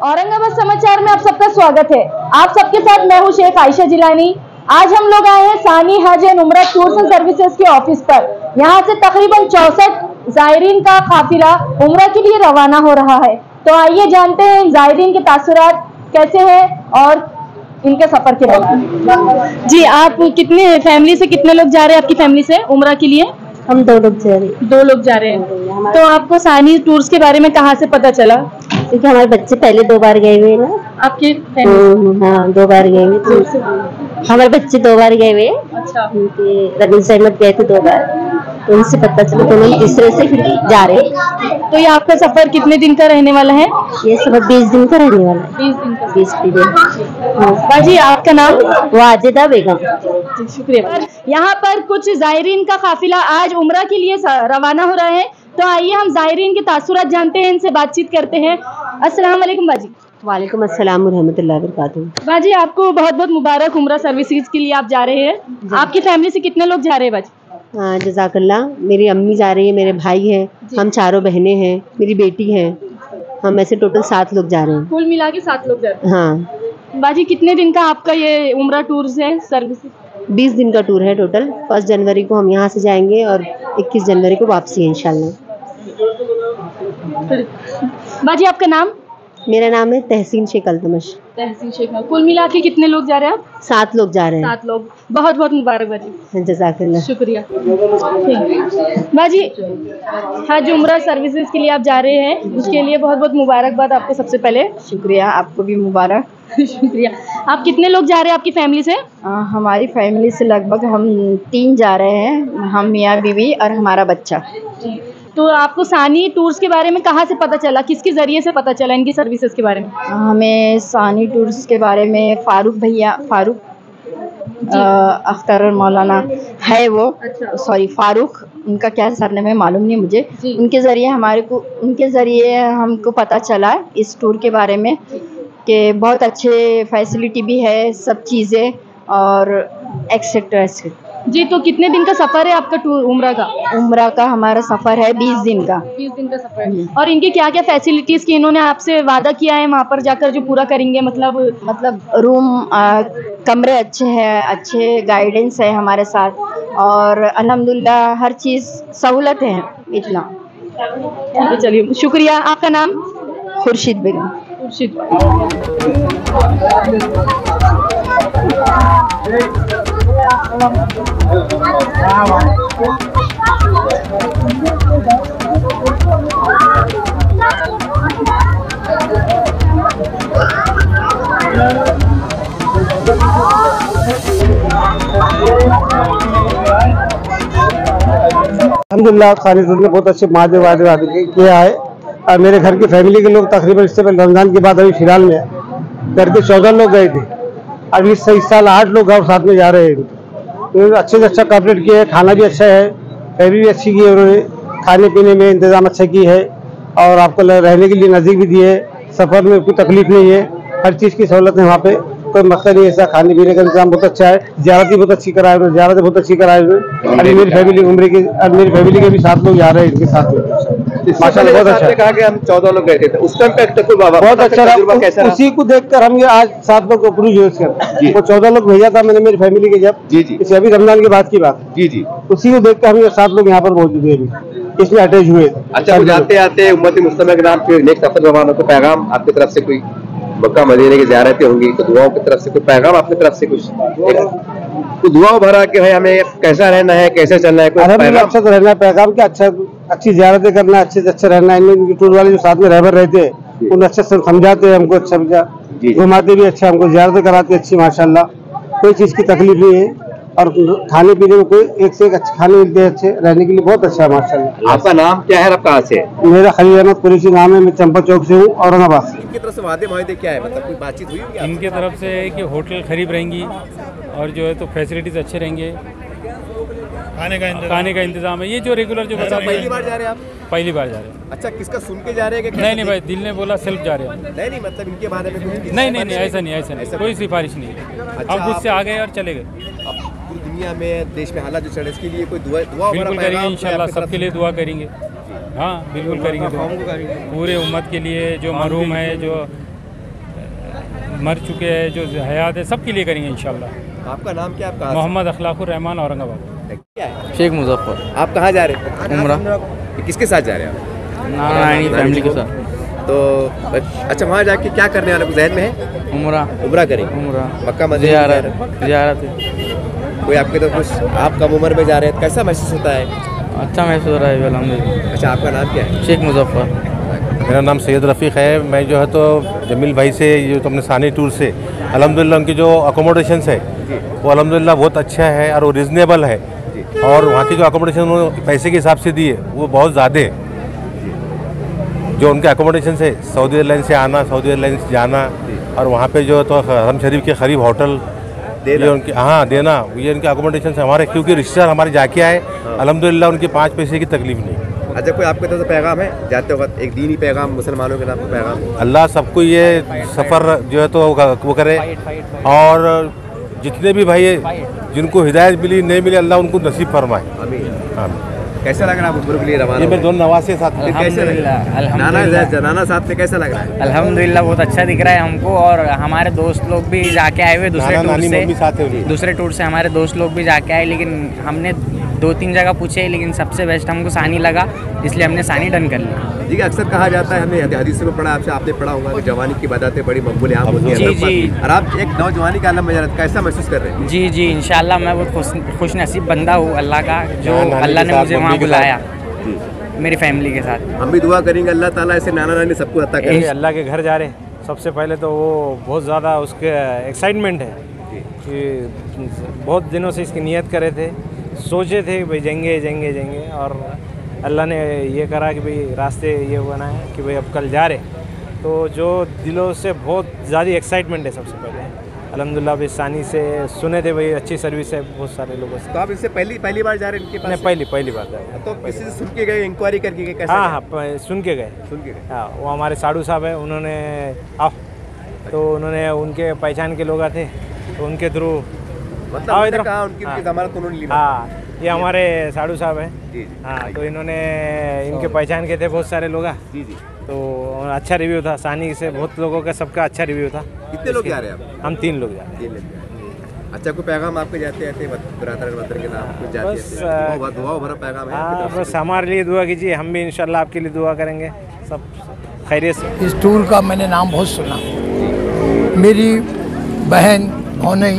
औरंगाबाद समाचार में आप सबका स्वागत है। आप सबके साथ मैं हूं शेख आयशा जिलानी। आज हम लोग आए हैं सानी Hajj and Umrah tours and services के ऑफिस पर। यहां से तकरीबन 64 जायरीन का काफिला उम्रा के लिए रवाना हो रहा है। तो आइए जानते हैं जायरीन के तासुरात कैसे हैं और इनके सफर के बारे। जी, आप कितने फैमिली से कितने लोग जा रहे हैं आपकी फैमिली से उम्रा के लिए? हम 2 लोग जा रहे हैं। 2 लोग जा रहे हैं। तो आपको सानी टूर्स के बारे में कहाँ से पता चला? क्योंकि हमारे बच्चे पहले 2 बार गए हुए ना। आपके हाँ 2 बार गए हुए। हमारे बच्चे 2 बार गए हुए। अच्छा। रबील सहमद गए थे 2 बार, तो उनसे पता चला, तो हम तीसरे से फिर जा रहे हैं। तो ये आपका सफर कितने दिन का रहने वाला है? ये सफर 20 दिन का रहने वाला है। 20 दिन का। 20 दिन। बाजी, आपका नाम? वाजिदा बेगम। शुक्रिया। यहाँ पर कुछ जायरीन का काफिला आज उम्रा के लिए रवाना हो रहा है। तो आइए हम जायरीन के तासुरात जानते हैं, इनसे बातचीत करते हैं। अस्सलाम वालेकुम बाजी। वालेकुम अस्सलाम व रहमतुल्लाहि व बरकातुहू। बाजी, आपको बहुत बहुत मुबारक उम्रा सर्विसेज के लिए आप जा रहे हैं। आपकी फैमिली से कितने लोग जा रहे हैं बाजी? हाँ जज़ाकल्लाह। मेरी अम्मी जा रही है, मेरे भाई हैं, हम चारों बहनें हैं, मेरी बेटी है। हम ऐसे टोटल 7 लोग जा रहे हैं। कुल मिला के 7 लोग जा रहे हैं। हाँ। बाजी, कितने दिन का आपका ये उम्रा टूर्स है सर्विसेज? 20 दिन का टूर है टोटल। 1 जनवरी को हम यहाँ से जाएंगे और 21 जनवरी को वापसी है इंशाल्लाह। बाजी, आपका नाम? मेरा नाम है तहसीन शेख अल्तमश। तहसीन शेख। कुल मिला के कितने लोग जा रहे हैं आप? 7 लोग जा रहे हैं। 7 लोग। बहुत बहुत मुबारक बाजी। जज़ाकल्लाह। शुक्रिया। बाजी, हज उम्रा सर्विसेज के लिए आप जा रहे हैं, उसके लिए बहुत बहुत मुबारकबाद आपको सबसे पहले। शुक्रिया, आपको भी मुबारक। शुक्रिया। आप कितने लोग जा रहे हैं आपकी फैमिली से? हमारी फैमिली से लगभग हम 3 जा रहे हैं, हम मियाँ बीवी और हमारा बच्चा। तो आपको सानी टूर्स के बारे में कहाँ से पता चला, किसके ज़रिए से पता चला इनकी सर्विसेज के बारे में? हमें सानी टूर्स के बारे में फारूक अख्तर मौलाना है वो। अच्छा। सॉरी, फारूक, उनका क्या सरनेम है मालूम नहीं मुझे। उनके ज़रिए हमको पता चला इस टूर के बारे में कि बहुत अच्छे फैसिलिटी भी है, सब चीज़ें और एक्सेट्रा एक्सेट्रा। जी, तो कितने दिन का सफ़र है आपका टूर उम्रा का? उम्रा का हमारा सफ़र है 20 दिन का। 20 दिन का सफ़र है। और इनकी क्या क्या फैसिलिटीज़ की इन्होंने आपसे वादा किया है वहाँ पर जाकर जो पूरा करेंगे? मतलब रूम, कमरे अच्छे हैं, अच्छे गाइडेंस है हमारे साथ और अल्हम्दुलिल्लाह हर चीज़ सहूलत है इतना। चलिए, शुक्रिया। आपका नाम? खुर्शीद बेगम। खुर्शीद। अल्हम्दुलिल्लाह सानी टूर ने बहुत अच्छे मादे किया है। और मेरे घर की फैमिली के लोग तकरीबन इससे पहले रमज़ान के बाद अभी फिलहाल में घर के 14 लोग गए थे। अभी इस साल 8 लोग और साथ में जा रहे हैं। तो अच्छे से अच्छा कॉपरेट किया है, खाना भी अच्छा है, फैमिली भी अच्छी की है उन्होंने, खाने पीने में इंतज़ाम अच्छा की है और आपको रहने के लिए नज़दीक भी दिए है। सफ़र में कोई तकलीफ नहीं है, हर चीज़ की सहूलत है वहाँ पे, कोई मसला नहीं है। ऐसा खाने पीने का इंतजाम बहुत अच्छा है। ज़ियारत बहुत अच्छी कराए उन्होंने, ज़ियारत बहुत अच्छी कराए हुए। अभी मेरी फैमिली उम्र की, मेरी फैमिली के भी 7 लोग जा रहे हैं इनके साथ में। माशाल्लाह बहुत अच्छा। कहा कि हम 14 लोग गए थे, उस टाइम पे बहुत अच्छा रहा। उसी को देखकर हम ये आज 7 लोग अप्रूव यूज कर, वो 14 लोग भेजा था मैंने मेरी फैमिली के जब। जी जी। इसे अभी रमजान के बाद की बात। जी जी। उसी को देखकर हम ये 7 लोग यहाँ पर मौजूद हुए, इसमें अटैच हुए। अच्छा, जाते आते उम्मत मुस्लिमा के नाम पे नेक्स्ट सफर रवाना को पैगाम आपकी तरफ से कोई मक्का मदीने की ज़ियारतें होंगी तो दुआओं की तरफ से कोई पैगाम आपकी तरफ से कुछ दुआओं भरा कि भाई हमें कैसा रहना है, कैसे चलना है? अच्छा तो रहना है, पैगाम क्या अच्छा, अच्छी ज़ियारतें करना, अच्छे से अच्छा रहना है। इनके टूर वाले जो साथ में रहबर रहते हैं उन्हें अच्छे से समझाते हैं, हमको अच्छा घुमाते भी अच्छा, हमको ज़ियारतें कराते अच्छी माशाल्लाह, कोई चीज़ की तकलीफ नहीं है। और खाने पीने में कोई एक से एक अच्छे खाने मिलते हैं, अच्छे रहने के लिए बहुत अच्छा है माशाल्लाह। आपका नाम क्या है, आप कहाँ से? मेरा खलील अहमद कुरैशी नाम है, मैं चंपा चौक से हूँ, औरंगाबाद से। इनकी तरफ से वादे मुआहदे क्या है, मतलब कोई बातचीत हुई होगी? इनकी तरफ से है कि होटल खरीब रहेंगी और जो है तो फैसिलिटीज़ अच्छे रहेंगे, खाने का इंतजाम है। ये जो रेगुलर जो बता। पहली बार जा रहे हैं आप? पहली बार जा रहे हैं। अच्छा, किसका सुन के जा रहे हैं? नहीं भाई, दिल ने बोला सेल्फ जा रहे हैं। नहीं मतलब इनके बारे में नहीं ऐसा नहीं, कोई सिफारिश नहीं है। हम खुद से आ गए और चले गए। पूरी दुनिया में, देश में हालात जो चल रहे इसके लिए कोई दुआ बिल्कुल करेंगे इंशाल्लाह, सबके लिए दुआ करेंगे। हाँ बिल्कुल करेंगे दुआ, पूरे उम्मत के लिए जो महरूम है, जो मर चुके हैं, जो हयात है, सबके लिए करेंगे इंशाल्लाह। आपका नाम क्या? आपका मोहम्मद अखलाकुर रहमान, औरंगाबाद। क्या है? शेख मुजफ्फर। आप कहाँ जा रहे हैं? उम्रा। किसके साथ जा रहे हैं आप? नानी फैमिली के साथ। तो अच्छा, वहाँ जाके क्या करने वाले, जहन में है? उम्रा करेंगे। उम्रा मक्का मदीना ज़ियारत है। कोई आपके तो कुछ, आप कम उम्र में जा रहे हैं, कैसा महसूस होता है? अच्छा महसूस हो रहा है अल्हम्दुलिल्लाह। अच्छा, आपका नाम क्या है? शेख मुजफ्फर। मेरा नाम सैयद रफ़ीक है। मैं जो है तो जमील भाई से जो तो अपने सानी टूर से अल्हम्दुलिल्लाह उनकी जो अकोमोडेशंस है वो अल्हम्दुलिल्लाह बहुत अच्छा है और वो रिजनेबल है, और वहाँ की जो अकोमोडेशन उन्होंने पैसे के हिसाब से दी है वो बहुत ज़्यादा है। जो उनके अकोमोडेशन है, सऊदी एयरलाइन से आना, सऊदी एयरलाइन से जाना, और वहाँ पे जो है तो हरम शरीफ के करीब होटल ये उनके देना, ये उनके अकोमोडेशन है हमारे, क्योंकि रिश्तेदार हमारे जाके आए अल्हम्दुलिल्लाह, उनकी 5 पैसे की तकलीफ नहीं। अच्छा, कोई आपके तरफ से पैगाम है जाते वक्त, एक दीनी पैगाम, मुसलमानों के नाम का पैगाम? अल्लाह सबको ये सफ़र जो है तो वो करे, और जितने भी भाई जिनको हिदायत मिली नहीं मिली, अल्लाह उनको नसीब फरमाए। आमीन। कैसा लग रहा है उम्र के लिए रवाना? ये मेरे दोनों नवासे साथ में। कैसे लग रहा है? नाना साथ में कैसा लग रहा है? अल्हम्दुलिल्लाह बहुत अच्छा दिख रहा है हमको, और हमारे दोस्त लोग भी जाके आए हुए दूसरे टूर से हमारे दोस्त लोग भी जाके आए, लेकिन हमने 2-3 जगह पूछे, लेकिन सबसे बेस्ट हमको सानी लगा, इसलिए हमने सानी डन कर लिया। जी, अक्सर कहा जाता है, हमने हदीस में पढ़ा, आपसे आपने पढ़ा होगा, जवानी की बातें बड़ी मकबूल आम होती है। जी। और आप एक नौजवानी का आलम में कैसा महसूस कर रहे हैं? जी इंशाल्लाह मैं बहुत खुश नसीब बंदा हूँ अल्लाह का, जो अल्लाह ने मुझे वहाँ बुलाया मेरी फैमिली के साथ। हम भी दुआ करेंगे अल्लाह ताला ऐसे नाना नानी सबको अता करे। अल्लाह के घर जा रहे हैं, सबसे पहले तो वो बहुत ज़्यादा उसके एक्साइटमेंट है कि बहुत दिनों से इसकी नियत करे थे, सोचे थे कि भाई जाएंगे, और अल्लाह ने ये करा कि भाई रास्ते ये बनाए कि भाई अब कल जा रहे, तो जो दिलों से बहुत ज़्यादा एक्साइटमेंट है। सबसे पहले अल्हम्दुलिल्लाह भी सानी से सुने थे भाई अच्छी सर्विस है बहुत सारे लोगों से। तो आप इससे पहली बार जा रहे हैं इनके पास? नहीं, पहली बार जा रहे हैं। तो किसी से सुन के गए, इंक्वायरी करके गए? कैसे? हाँ, सुन के गए। हाँ, वो हमारे साधु साहब है, उन्होंने तो उन्होंने उनके पहचान के लोग थे, तो उनके थ्रू मतलब कहा उनकी ज़मानत उन्होंने ली। हाँ, ये हमारे साधु साहब हैं। हाँ, तो इन्होंने इनके पहचान के थे बहुत सारे लोग। जी, तो अच्छा रिव्यू था सानी से, बहुत लोगों का, सबका अच्छा रिव्यू था। कितने लोग जा रहे हैं आप? हम 3 लोग जा रहे हैं। अच्छा, कोई पैगाम आपके जाते आते बरातर के नाम कुछ जाते हैं? दुआ भरा पैगाम है? हाँ, बस हमारे लिए दुआ कीजिए, हम भी इंशाल्लाह आपके लिए दुआ करेंगे, सब खैरियत से। इस टूर का मैंने नाम बहुत सुना, मेरी बहन भौनई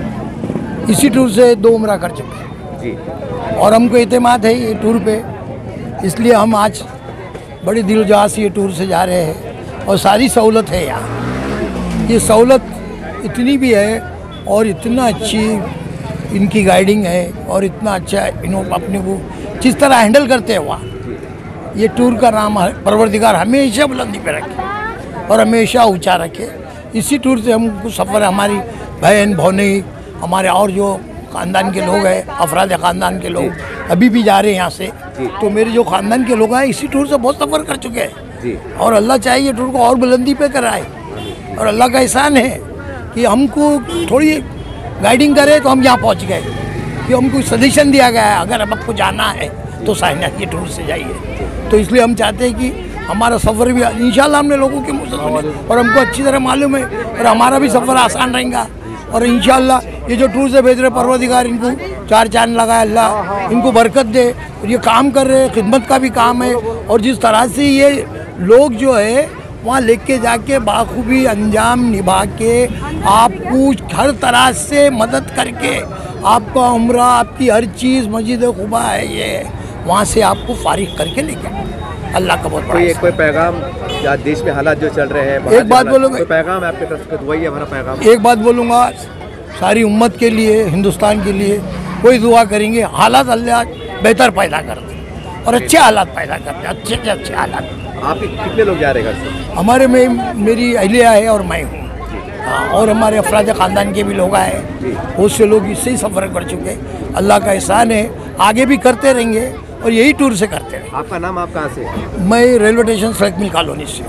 इसी टूर से 2 उम्रा कर चुके हैं जी, और हमको इत्मीनान है ये टूर पे, इसलिए हम आज बड़ी दिलजहाज से ये टूर से जा रहे हैं, और सारी सहूलत है यहाँ। ये सहूलत इतनी भी है और इतना अच्छी इनकी गाइडिंग है, और इतना अच्छा इन्होंने अपने को जिस तरह हैंडल करते हैं वहाँ, ये टूर का नाम परवरदिगार हमेशा बुलंदी पे रखे और हमेशा ऊंचा रखे। इसी टूर से हमको सफ़र, हमारी बहन भौनी, हमारे और जो ख़ानदान के लोग हैं, अफराद ख़ानदान के लोग अभी भी जा रहे हैं यहाँ से, तो मेरे जो ख़ानदान के लोग हैं इसी टूर से बहुत सफ़र कर चुके हैं, और अल्लाह चाहिए टूर को और बुलंदी पे कराए, और अल्लाह का एहसान है कि हमको थोड़ी गाइडिंग करे तो हम यहाँ पहुँच गए, कि हमको सजेशन दिया गया है अगर अब आपको जाना है तो साइना ये टूर से जाइए। तो इसलिए हम चाहते हैं कि हमारा सफ़र भी इंशाल्लाह हमने लोगों के मुँह से सुने, और हमको अच्छी तरह मालूम है, और हमारा भी सफ़र आसान रहेगा, और इंशाल्लाह ये जो टूर से भेज रहे परवरदिगार इनको 4 चांद लगाए, अल्लाह इनको बरकत दे, और ये काम कर रहे हैं, खिदमत का भी काम है, और जिस तरह से ये लोग जो है वहाँ लेके जाके बाखूबी अंजाम निभा के आपको हर तरह से मदद करके आपका उम्रा, आपकी हर चीज़, मस्जिद खुबा है ये, वहाँ से आपको फारिग करके लेके अल्लाह का बहुत बड़ा। कोई पैगाम या देश में हालात जो चल रहे हैं, एक बात बोलूँगा, कोई पैगाम आपके तरफ से? दुआ ही हमारा पैगाम। एक बात बोलूँगा, सारी उम्मत के लिए, हिंदुस्तान के लिए कोई दुआ करेंगे, हालात अल्लाह बेहतर पैदा कर दे और अच्छे हालात पैदा कर दे, अच्छे से अच्छे हालात। आप कितने लोग जा रहे हैं घर से? हमारे में मेरी अहलिया है और मैं हूँ, और हमारे अफराद ख़ानदान के भी लोग आए, बहुत से लोग इससे ही सफ़र कर चुके। अल्लाह का एहसान है, आगे भी करते रहेंगे और यही टूर से करते रहेंगे। आपका नाम, आप कहाँ से? मैं रेलवे स्टेशन सड़क मिल कॉलोनी से।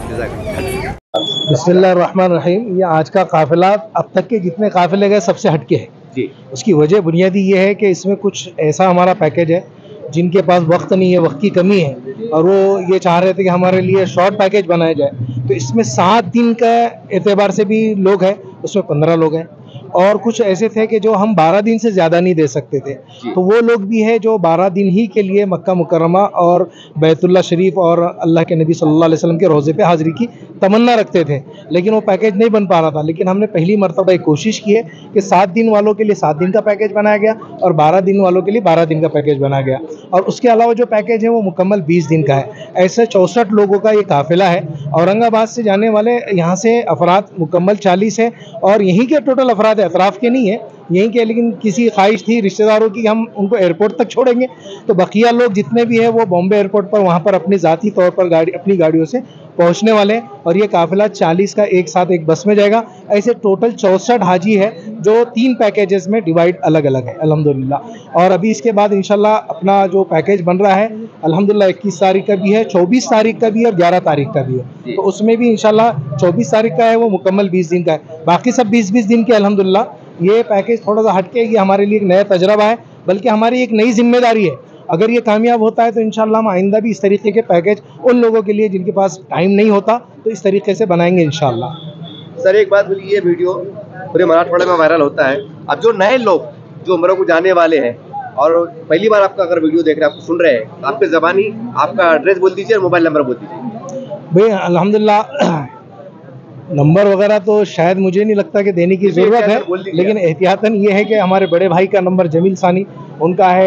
बिस्मिल्लाहिर्रहमानिर्रहीम। ये आज का काफ़िला अब तक के जितने काफ़िले गए सबसे हटके है जी। उसकी वजह बुनियादी ये है कि इसमें कुछ ऐसा हमारा पैकेज है जिनके पास वक्त नहीं है, वक्त की कमी है, और वो ये चाह रहे थे कि हमारे लिए शॉर्ट पैकेज बनाया जाए, तो इसमें 7 दिन का एतबार से भी लोग हैं, उसमें 15 लोग हैं, और कुछ ऐसे थे कि जो हम 12 दिन से ज़्यादा नहीं दे सकते थे, तो वो लोग भी है जो 12 दिन ही के लिए मक्का मुकर्रमा और बैतुल्ला शरीफ और अल्लाह के नबी सल्लल्लाहु अलैहि वसल्लम के रोज़े पे हाज़िरी की तमन्ना रखते थे, लेकिन वो पैकेज नहीं बन पा रहा था। लेकिन हमने पहली मरतबा एक कोशिश की है कि 7 दिन वालों के लिए 7 दिन का पैकेज बनाया गया और 12 दिन वालों के लिए 12 दिन का पैकेज बनाया गया, और उसके अलावा जो पैकेज है वो मुकम्मल 20 दिन का है। ऐसे 64 लोगों का ये काफ़िला है। औरंगाबाद से जाने वाले यहाँ से अफराद मुकम्मल 40 है, और यहीं के टोटल अफराद अतराफ़ के नहीं है, यहीं के, लेकिन किसी ख्वाहिश थी रिश्तेदारों की हम उनको एयरपोर्ट तक छोड़ेंगे, तो बकिया लोग जितने भी हैं वो बॉम्बे एयरपोर्ट पर वहाँ पर अपनी ज़ाती तौर पर अपनी गाड़ियों से पहुँचने वाले हैं, और ये काफ़िला 40 का एक साथ एक बस में जाएगा। ऐसे टोटल 64 हाजी है जो 3 पैकेजेस में डिवाइड अलग अलग है अल्हम्दुलिल्लाह। और अभी इसके बाद इंशाल्लाह अपना जो पैकेज बन रहा है अल्हम्दुलिल्लाह 21 तारीख का भी है, 24 तारीख का भी है और 11 तारीख का भी है, तो उसमें भी इंशाल्लाह 24 तारीख का है वो मुकम्मल 20 दिन का है, बाकी सब 20-20 दिन के अल्हम्दुलिल्लाह। ये पैकेज थोड़ा सा हटके, ये हमारे लिए एक नया तजर्बा है, बल्कि हमारी एक नई जिम्मेदारी है। अगर ये कामयाब होता है तो इंशाल्लाह हम आइंदा भी इस तरीके के पैकेज उन लोगों के लिए जिनके पास टाइम नहीं होता तो इस तरीके से बनाएंगे इंशाल्लाह। सर एक बात बोलिए, ये वीडियो पूरे मराठवाड़े में वायरल होता है, अब जो नए लोग जो उम्र को जाने वाले हैं और पहली बार आपका अगर वीडियो देख रहे हैं, आपको सुन रहे हैं, तो आपके ज़बानी आपका एड्रेस बोल दीजिए और मोबाइल नंबर बोल दीजिए। भाई अल्हम्दुलिल्लाह नंबर वगैरह तो शायद मुझे नहीं लगता कि देने की ज़रूरत है, लेकिन एहतियातन ये है कि हमारे बड़े भाई का नंबर जमील सानी, उनका है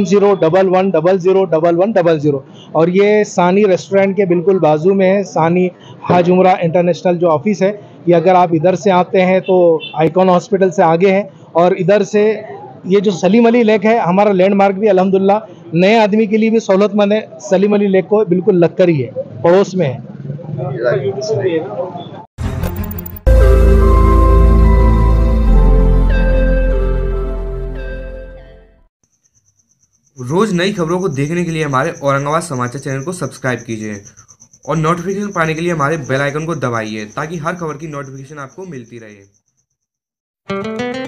9011001100, और ये सानी रेस्टोरेंट के बिल्कुल बाजू में है, सानी हाज उमरा इंटरनेशनल जो ऑफिस है। ये अगर आप इधर से आते हैं तो आइकॉन हॉस्पिटल से आगे है, और इधर से ये जो सलीम अली लेक है हमारा लैंडमार्क भी अल्हम्दुलिल्लाह नए आदमी के लिए भी सहूलतमंद है, सलीम अली लेक को बिल्कुल लगकर ही है, पड़ोस में है। रोज़ नई खबरों को देखने के लिए हमारे औरंगाबाद समाचार चैनल को सब्सक्राइब कीजिए और नोटिफिकेशन पाने के लिए हमारे बेल आइकन को दबाइए ताकि हर खबर की नोटिफिकेशन आपको मिलती रहे।